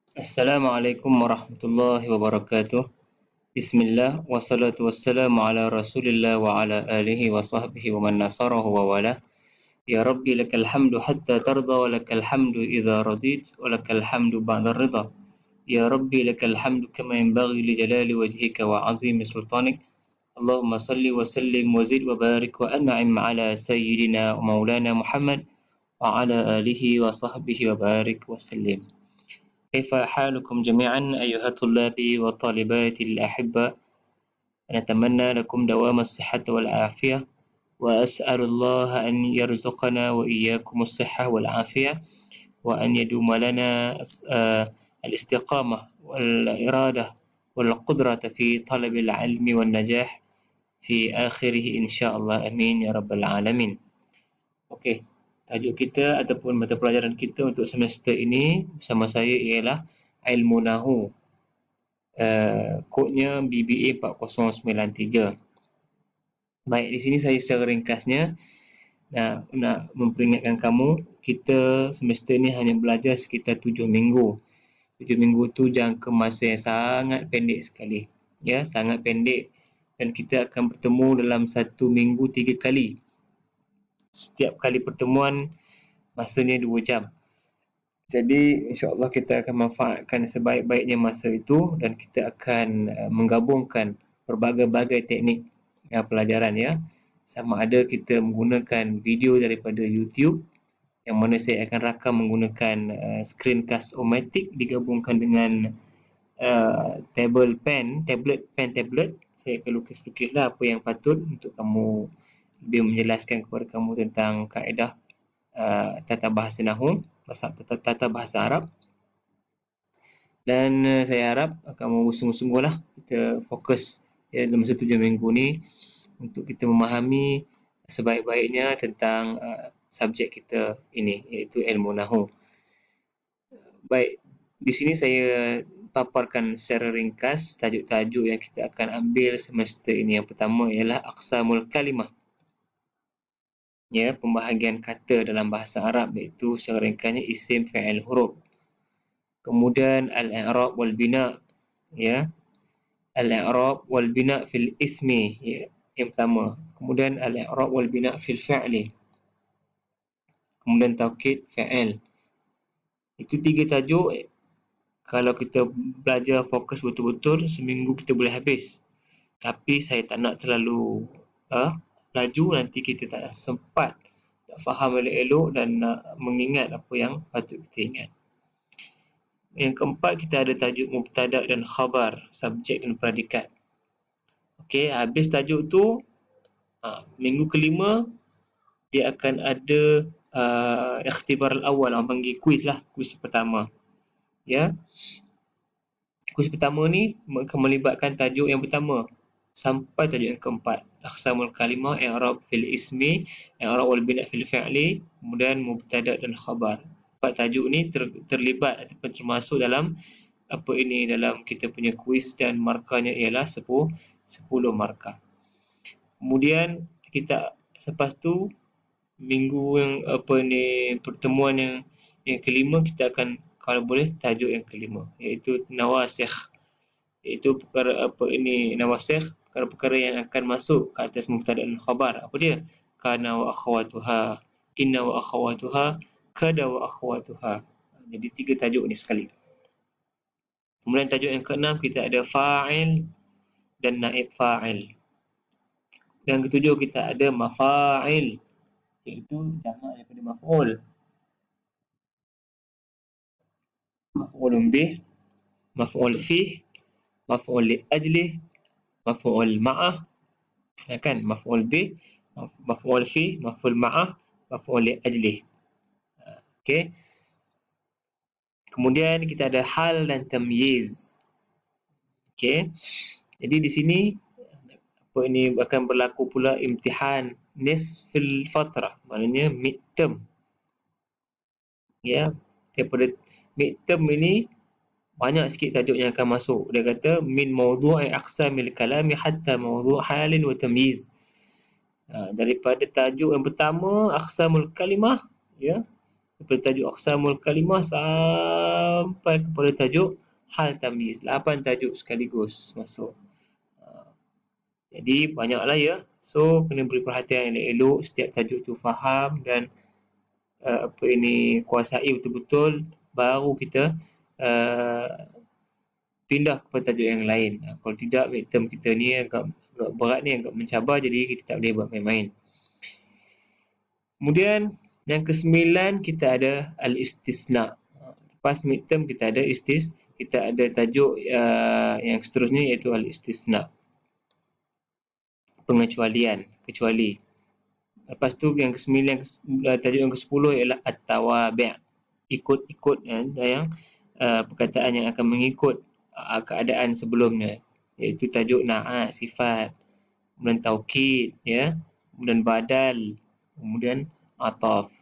Assalamualaikum warahmatullahi wabarakatuh. Bismillah wassalatu wassalamu ala Rasulillah wa ala alihi wa sahbihi wa man nasarahu wa wala. Ya Rabbi lakal hamdu hatta tarda wa lakal hamdu idza radit wa lakal hamdu ba'da ridha. Ya Rabbi lakal hamdu kama yanbaghi li jalali wajhika wa azimi sultanik. Allahumma salli wa sallim wa zid wa barik wa an'im ala sayyidina wa maulana Muhammad wa ala alihi wa sahbihi wa barik wa sallim. كيف حالكم جميعا أيها الطلاب والطالبات الأحبة؟ نتمنى لكم دوام الصحة والعافية، وأسأل الله أن يرزقنا وإياكم الصحة والعافية، وأن يدوم لنا الاستقامة والإرادة والقدرة في طلب العلم والنجاح في آخره إن شاء الله آمين يا رب العالمين. Okey, tajuk kita ataupun mata pelajaran kita untuk semester ini bersama saya ialah Ilmu Nahu. Kodnya BBA 4093. Baik, di sini saya secara ringkasnya nak memperingatkan kamu, kita semester ni hanya belajar sekitar 7 minggu. 7 minggu tu jangka masa yang sangat pendek sekali. Ya, sangat pendek, dan kita akan bertemu dalam 1 minggu 3 kali. Setiap kali pertemuan masanya 2 jam. Jadi insya-Allah kita akan manfaatkan sebaik-baiknya masa itu, dan kita akan menggabungkan berbagai-bagai teknik pelajaran ya. Sama ada kita menggunakan video daripada YouTube yang mana saya akan rakam menggunakan screencast O-Matic digabungkan dengan tablet. Saya akan lukis-lukislah apa yang patut untuk kamu lebih menjelaskan kepada kamu tentang kaedah tata bahasa Nahwu, tata bahasa Arab. Dan saya harap kamu bersungguh-sungguhlah kita fokus ya dalam masa 7 minggu ni untuk kita memahami sebaik-baiknya tentang subjek kita ini, iaitu ilmu Nahwu. Baik, di sini saya paparkan secara ringkas tajuk-tajuk yang kita akan ambil semester ini. Yang pertama ialah aqsamul kalimah. Ya, pembahagian kata dalam bahasa Arab, iaitu secara ringkasnya isim, fi'il, huruf. Kemudian al-i'rab wal bina, ya. Al-i'rab wal bina fil ismi, ya, yang pertama. Kemudian al-i'rab wal bina fil fi'li. Kemudian taukid fi'il. Itu 3 tajuk. Kalau kita belajar fokus betul-betul, seminggu kita boleh habis. Tapi saya tak nak terlalu laju, nanti kita tak sempat nak faham elok-elok dan nak mengingat apa yang patut kita ingat. Yang keempat, kita ada tajuk mubtada dan khabar, subjek dan predikat. Okey, habis tajuk tu, minggu kelima dia akan ada ikhtibar al-awwal, orang panggil kuis lah, kuis pertama. Ya. Kuis pertama ni akan melibatkan tajuk yang pertama sampai tajuk yang keempat. Aqsamul kalimah, i'rab fil ismi, i'rab wal bina fil fi'li, kemudian mubtada dan khabar. 4 tajuk ni terlibat ataupun termasuk dalam dalam kita punya kuis, dan markahnya ialah 10 markah. Kemudian kita selepas tu minggu yang pertemuan yang kelima, kita akan kalau boleh tajuk yang kelima, iaitu nawasikh, iaitu perkara nawasikh, perkara-perkara yang akan masuk ke atas mubtada dan khabar. Apa dia? Kana wa akhawatuha, inna wa akhawatuha, kada wa akhawatuha. Jadi 3 tajuk ni sekali. Kemudian tajuk yang keenam, kita ada fa'il dan naib fa'il. Yang ketujuh, kita ada mafa'il, iaitu jamak daripada maf'ul. Maf'ulun bih, maf'ul fih, maf'ul li ajlih, maf'ul ma'ah, kan? Maf'ul bih, maf'ul fi, maf'ul ma'ah, maf'ul li ajlih. Okey. Kemudian kita ada hal dan tamyiz. Okey. Jadi di sini akan berlaku pula imtihan nisfil fatrah, maknanya midterm. Ya, daripada midterm ini banyak sikit tajuk yang akan masuk. Dia kata min mawdu'i aqsamil kalami hatta mawdu' halin wa tamyiz. Daripada tajuk yang pertama aqsamul kalimah, ya, daripada tajuk aqsamul kalimah sampai kepada tajuk hal tamyiz. 8 tajuk sekaligus masuk. Jadi banyaklah ya. So kena beri perhatian elok-elok, setiap tajuk tu faham dan kuasai betul-betul, baru kita pindah kepada tajuk yang lain. Kalau tidak, midterm kita ni agak berat ni, agak mencabar, jadi kita tak boleh buat main-main. Kemudian yang ke-9 kita ada al-istisna. Lepas midterm kita ada kita ada tajuk yang seterusnya iaitu al-istisna. Pengecualian, kecuali. Lepas tu yang ke-9, tajuk yang ke-10 ialah at-tawabi'. Ikut-ikut yang perkataan yang akan mengikut keadaan sebelumnya, iaitu tajuk na'at, sifat, kemudian taukid, ya, kemudian badal, kemudian ataf.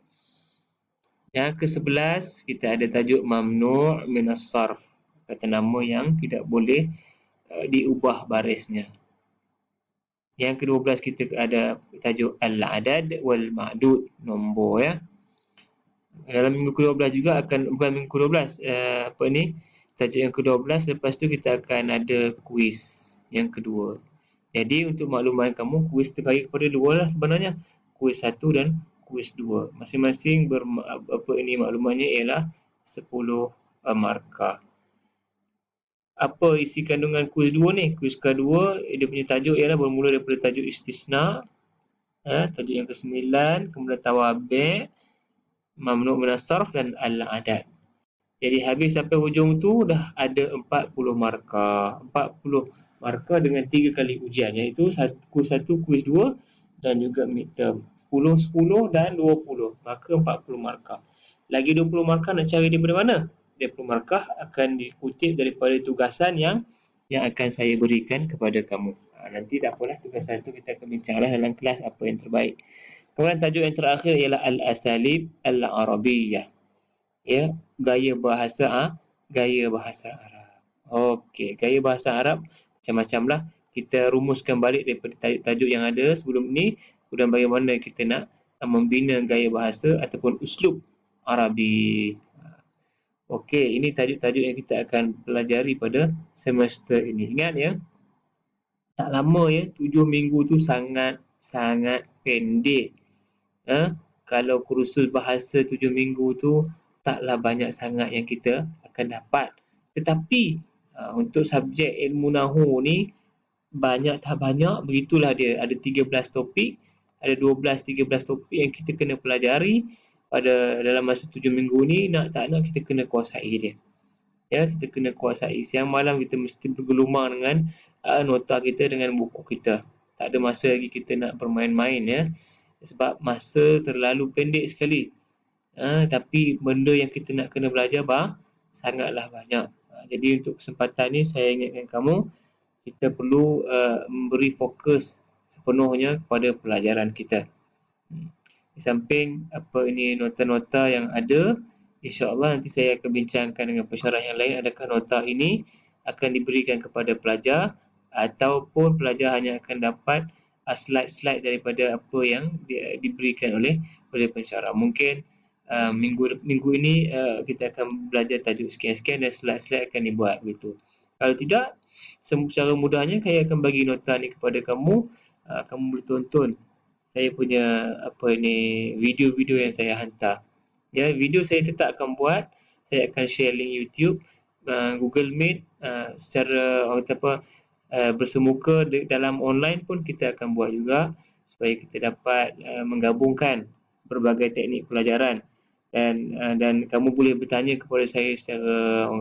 Yang ke-11 kita ada tajuk mamnu' min as-sarf, kata nama yang tidak boleh diubah barisnya. Yang ke-12 kita ada tajuk al-adad wal ma'dud, nombor, ya. Dalam minggu ke-12 juga bukan minggu ke-12, tajuk yang ke-12, lepas tu kita akan ada kuis yang kedua. Jadi untuk makluman kamu, kuis terbagi kepada dua lah sebenarnya, kuis 1 dan kuis 2. Masing-masing maklumannya ialah 10 markah. Apa isi kandungan kuis 2 ni? Kuis kedua, dia punya tajuk ialah bermula daripada tajuk istisna, tajuk yang ke-9, kemudian tawabi', mamnu' min as-sarf dan al-adad. Jadi habis sampai hujung tu dah ada 40 markah. 40 markah dengan 3 kali ujian, iaitu kuis 1, kuis 2 dan juga midterm. 10, 10 dan 20. Maka 40 markah. Lagi 20 markah nak cari daripada mana? 20 markah akan dikutip daripada tugasan yang akan saya berikan kepada kamu. Nanti tak apalah, tugasan tu kita akan bincanglah dalam kelas apa yang terbaik. Kemudian tajuk yang terakhir ialah al-asalib al-arabiyyah. Ya, gaya bahasa Arab. Okey, gaya bahasa Arab macam-macam lah. Kita rumuskan balik daripada tajuk yang ada sebelum ni, kemudian bagaimana kita nak membina gaya bahasa ataupun uslub Arabi. Okey, ini tajuk-tajuk yang kita akan pelajari pada semester ini. Ingat ya, tak lama ya, 7 minggu tu sangat pendek. Kalau kursus bahasa 7 minggu tu taklah banyak sangat yang kita akan dapat. Tetapi untuk subjek ilmu nahu ni banyak tak banyak, begitulah dia. Ada 13 topik, ada 12-13 topik yang kita kena pelajari dalam masa 7 minggu ni. Nak tak nak kita kena kuasai dia. Ya, kita kena kuasai. Siang malam kita mesti bergelumang dengan nota kita, dengan buku kita. Tak ada masa lagi kita nak bermain-main ya. Sebab masa terlalu pendek sekali. Tapi benda yang kita nak kena belajar sangatlah banyak. Jadi untuk kesempatan ni saya ingatkan kamu, kita perlu memberi fokus sepenuhnya kepada pelajaran kita. Di samping nota-nota yang ada, insya-Allah nanti saya akan bincangkan dengan pensyarah yang lain, adakah nota ini akan diberikan kepada pelajar ataupun pelajar hanya akan dapat slide-slide daripada apa yang diberikan oleh pensyarah. Mungkin minggu ini kita akan belajar tajuk sekian-sekian dan slide-slide akan dibuat begitu. Kalau tidak, secara mudahnya saya akan bagi nota ni kepada kamu. Kamu boleh tonton saya punya video-video yang saya hantar. Ya, video saya tetap akan buat. Saya akan share link YouTube, Google Meet, secara bersemuka dalam online pun kita akan buat juga, supaya kita dapat menggabungkan berbagai teknik pelajaran. Dan kamu boleh bertanya kepada saya secara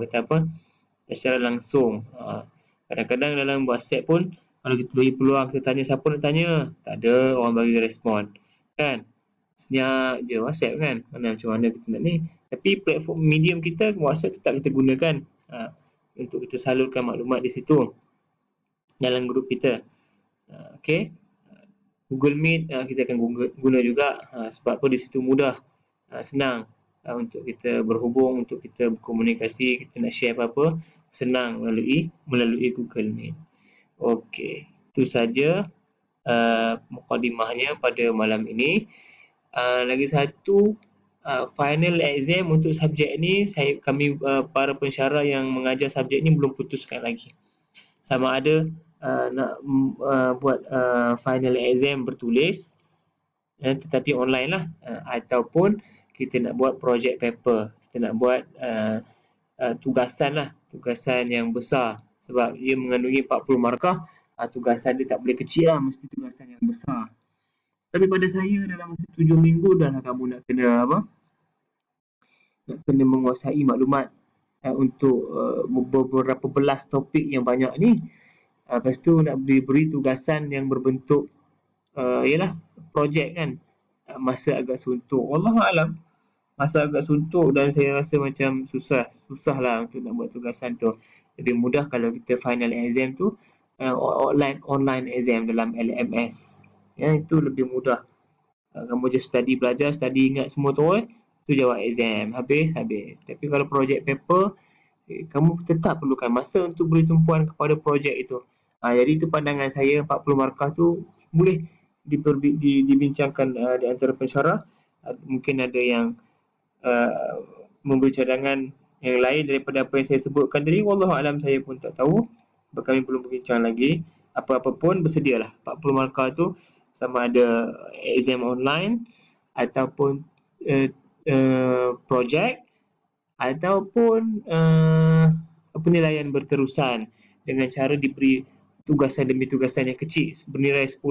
secara langsung. Kadang-kadang dalam WhatsApp pun, kalau kita bagi peluang kita tanya, siapa nak tanya, tak ada orang bagi respon kan, senyap je WhatsApp kan, macam mana kita nak ni. Tapi platform medium kita, WhatsApp tetap kita gunakan untuk kita salurkan maklumat di situ dalam grup kita. Okey, Google Meet kita akan guna juga, sebab apa, di situ mudah, senang untuk kita berhubung, untuk kita berkomunikasi, kita nak share apa-apa senang melalui Google Meet. Okey, itu saja mukadimahnya pada malam ini. Lagi satu final exam untuk subjek ni kami para pensyarah yang mengajar subjek ni belum putuskan lagi. Sama ada nak buat final exam bertulis tetapi online lah, ataupun kita nak buat project paper, kita nak buat tugasan yang besar sebab ia mengandungi 40 markah. Tugasan dia tak boleh kecil lah, mesti tugasan yang besar. Tapi pada saya dalam masa 7 minggu dah lah kamu nak kena menguasai maklumat untuk beberapa belas topik yang banyak ni. Lepas tu nak diberi tugasan yang berbentuk ialah projek kan. Masa agak suntuk. Wallahualam, masa agak suntuk dan saya rasa macam susah lah untuk nak buat tugasan tu. Lebih mudah kalau kita final exam tu online exam dalam LMS. Ya, itu lebih mudah. Kamu just belajar, ingat semua tu tu jawab exam, habis. Tapi kalau project paper, kamu tetap perlukan masa untuk beri tumpuan kepada projek itu. Jadi itu pandangan saya, 40 markah tu boleh dibincangkan di antara pensyarah. Mungkin ada yang memberi cadangan yang lain daripada apa yang saya sebutkan tadi. Wallahualam, saya pun tak tahu. Kami belum berbincang lagi. Apa-apa pun bersedialah 40 markah tu, sama ada exam online ataupun projek ataupun penilaian berterusan dengan cara diberi tugasan demi tugasan yang kecil bernilai 10,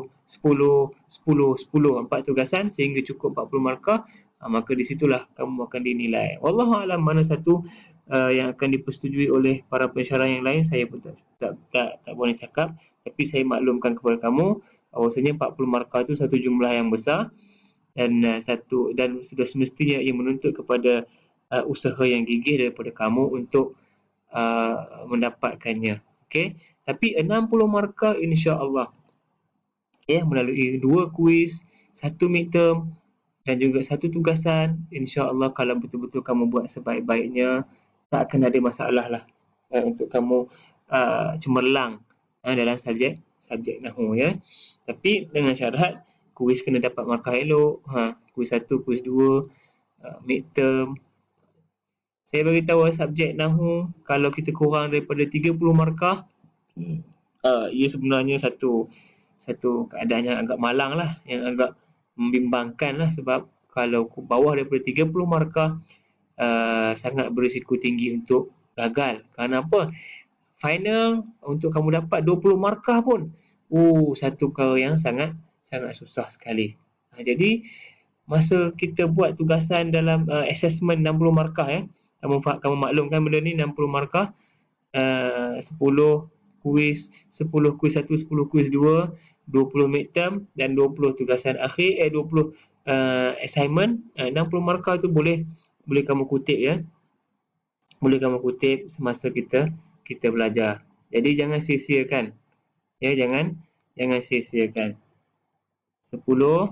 4 tugasan sehingga cukup 40 markah. Maka di situlah kamu akan dinilai. Wallahualam mana satu yang akan dipersetujui oleh para pensyarah yang lain, saya pun tak boleh cakap. Tapi saya maklumkan kepada kamu bahawasanya 40 markah itu satu jumlah yang besar dan sudah semestinya ia menuntut kepada usaha yang gigih daripada kamu untuk mendapatkannya. Okey, tapi 60 markah insya-Allah melalui 2 kuis, 1 midterm dan juga 1 tugasan. InsyaAllah kalau betul-betul kamu buat sebaik-baiknya, tak akan ada masalah lah untuk kamu cemerlang dalam subjek Nahwu ya. Tapi dengan syarat kuis kena dapat markah elok. Kuis 1, kuis 2, midterm. Saya bagi tahu subjek Nahwu, kalau kita kurang daripada 30 markah, ia sebenarnya satu keadaan yang agak malang lah, yang agak membimbangkan lah, sebab kalau bawah daripada 30 markah sangat berisiko tinggi untuk gagal. Kerana apa? Final untuk kamu dapat 20 markah pun satu perkara yang sangat susah sekali. Jadi masa kita buat tugasan dalam assessment 60 markah kamu maklumkan benda ni, 60 markah, 10 kuis 1, 10 kuis 2, 20 midterm dan 20 tugasan akhir, 20 assignment. 60 markah tu boleh kamu kutip ya. Boleh kamu kutip semasa kita belajar. Jadi jangan sia-siakan. Ya, jangan sia-siakan. 10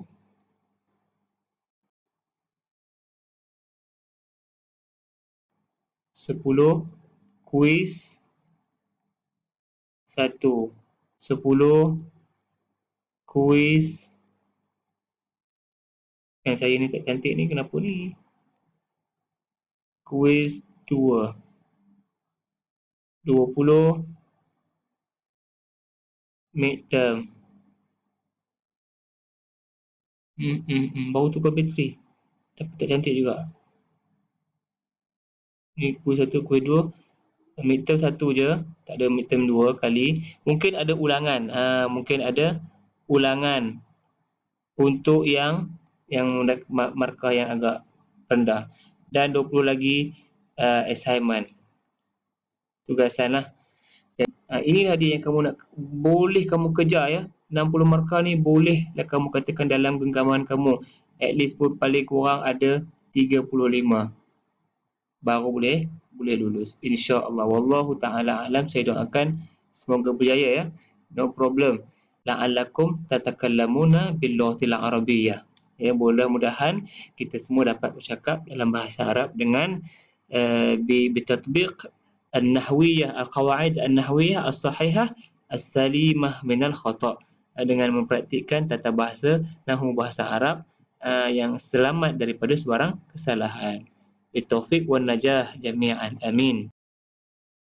kuis 1, 10 kuis. Yang saya ni tak cantik ni, kenapa ni? Kuis 2, 20 midterm. Baru tukar bateri, tapi tak cantik juga. Ni kuis 1, kuis 2, midterm 1 je, tak ada midterm 2 kali. Mungkin ada ulangan untuk yang markah yang agak rendah, dan 20 lagi assignment, tugasan lah. Inilah dia yang boleh kamu kejar ya. 60 markah ni boleh lah kamu katakan dalam genggaman kamu, at least pun paling kurang ada 35 baru boleh lulus, insya-Allah. Wallahu taala alam. Saya doakan semoga berjaya ya. No problem. La'allakum tatakallamuna bil lughatil arabiyyah. Ya, mudah-mudahan kita semua dapat bercakap dalam bahasa Arab dengan bitatbiq an-nahwiyyah, al-qawaid an-nahwiyyah as-sahihah as-salimah minal khata', dengan mempraktikkan tata bahasa nahwu bahasa Arab yang selamat daripada sebarang kesalahan. Bitaufiq wan najah jami'an. Amin.